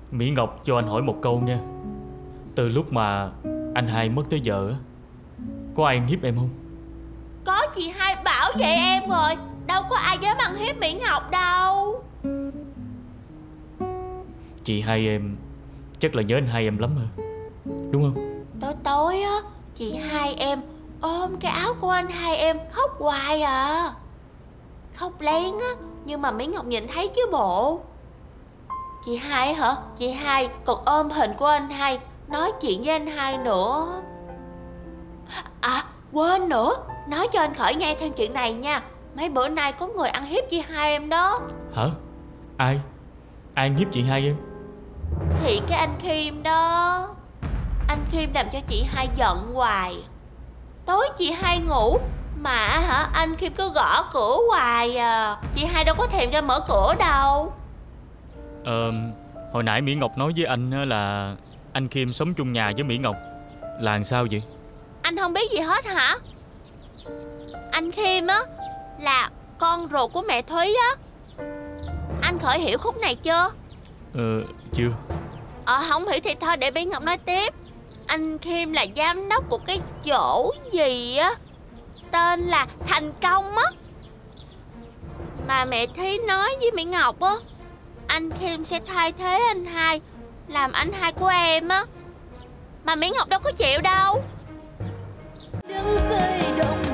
Mỹ Ngọc cho anh hỏi một câu nha. Từ lúc mà anh hai mất tới giờ có ai ăn hiếp em không? Có, chị hai bảo vậy em rồi. Đâu có ai dám ăn hiếp Mỹ Ngọc đâu. Chị hai em chắc là nhớ anh hai em lắm hả? Đúng không? Tối tối á, chị hai em ôm cái áo của anh hai em khóc hoài à. Khóc lén á, nhưng mà Mỹ Ngọc nhìn thấy chứ bộ. Chị hai hả? Chị hai còn ôm hình của anh hai, nói chuyện với anh hai nữa. À, quên nữa, nói cho anh Khởi nghe thêm chuyện này nha. Mấy bữa nay có người ăn hiếp chị hai em đó. Hả? Ai? Ai ăn hiếp chị hai em? Thì cái anh Khiêm đó. Anh Khiêm làm cho chị hai giận hoài. Tối chị hai ngủ mà hả, anh Khiêm cứ gõ cửa hoài à. Chị hai đâu có thèm cho mở cửa đâu. Hồi nãy Mỹ Ngọc nói với anh là anh Khiêm sống chung nhà với Mỹ Ngọc. Là làm sao vậy? Anh không biết gì hết hả? Anh Khiêm á là con ruột của mẹ Thúy á. Anh Khởi hiểu khúc này chưa? Chưa. Không hiểu thì thôi để Mỹ Ngọc nói tiếp. Anh Khiêm là giám đốc của cái chỗ gì á, tên là Thành Công á. Mà mẹ Thúy nói với Mỹ Ngọc á, anh Khiêm sẽ thay thế anh hai, làm anh hai của em á. Mà Mỹ Ngọc đâu có chịu đâu. Đừng cười động